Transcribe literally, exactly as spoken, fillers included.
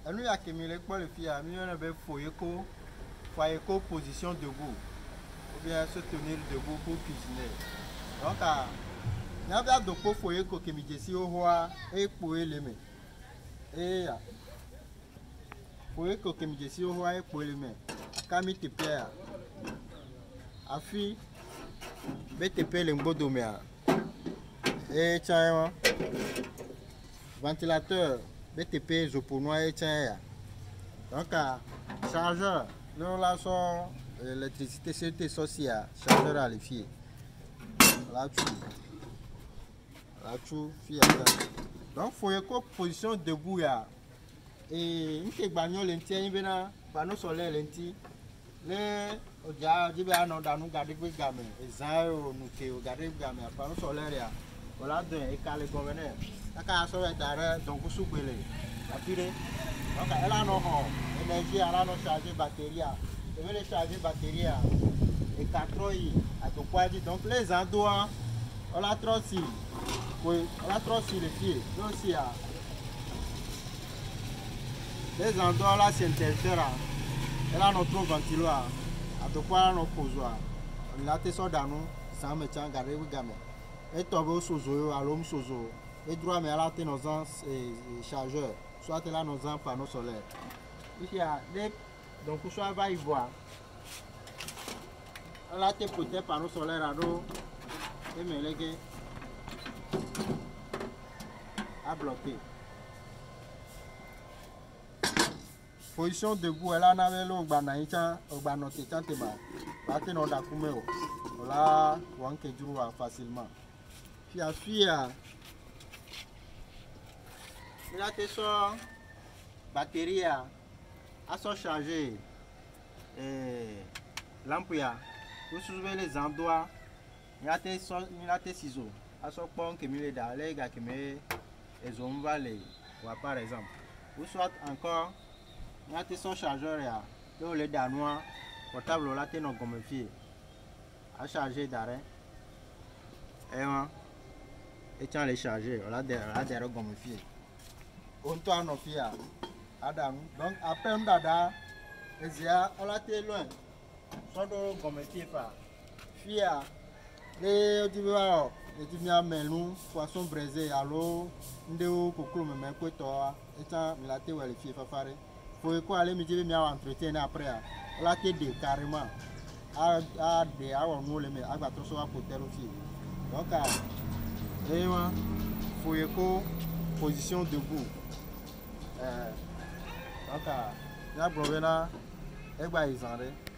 nous, il y a qui me pour le faire, nous, on avait foyer ko position debout, ou bien se tenir debout pour cuisiner. Donc, il y a bien de foyer qui me dit au roi et pour les mains. Et foyer qui me dit au roi et pour les mains. Quand il te plaît, à fi, mais te plaît le beau domaine. Et tiens, ventilateur, B T P, je pour nous et tiens. Donc, chargeur, nous là sont l'électricité, c'était social, chargeur à l'effier. Là-dessus, là-dessus, donc, il faut une position debout. Et une petite bagnole, un panneau solaire, les gens qui ont dans nous garder les gamins, les gens qui ont gardé les gamins, panneau solaire. Voilà, et quand les gouverneurs, la casse est derrière, donc vous soupelez. La purée, donc elle a nos énergie, elle a nos chargés batterie, elle veut les charger batterie et quatre y à tout point dit. Donc les endroits, on a trop si, oui, on a trop si les pieds, donc si les endroits là c'est intérieur, elle a notre ventilateur, à tout point nos posoirs, on a tes soldats nous, sans me tiens garder les gamins. Et tomber sozo à l'homme sozo et droit mais à la nos chargeurs soit là nos panneaux solaires il y a des donc soit va y voir là tes peut-être panneaux solaires à l'eau et me léguer à bloquer position debout elle en avait l'eau banaïta au banoté tant te bas là non d'accumuler là on peut jouer facilement. Puis à fuir, il a été son batterie à son chargé l'ampoule. Vous soulevez les endroits, il a été son ciseaux à son pont qui met dans les gars qui met les hommes valés. Par exemple, vous soit encore, il a été son chargeur là, le danois portable là, t'es non comme fille à charger d'arrêt. Et et tiens les charger, on a des comme fille. On tourne nos filles Adam. Donc après on dada, on a été loin. Soit comme fille pas. Fille les divers, les divers melons, poisson braisé à l'eau, ndéo coco me met quoi toi. Et tiens il a été où les filles faire. Faut quoi aller me dire mais entretien après. On a été des carrément. À à des à on nous les met à battre sur la côté aussi. Donc et moi, il faut une position debout. Donc, il y a un problème, et bien ils en